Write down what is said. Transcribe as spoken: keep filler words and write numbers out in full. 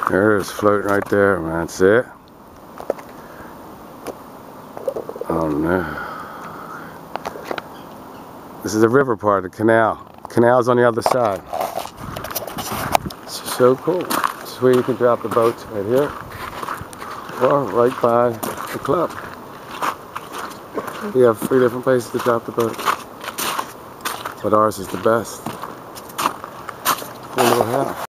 There it is, floating right there, man. That's it. Oh no. This is the river part of the canal. Canal's on the other side. It's so cool. This is where you can drop the boats, right here, or right by the club. We have three different places to drop the boat, but ours is the best. Cool little house.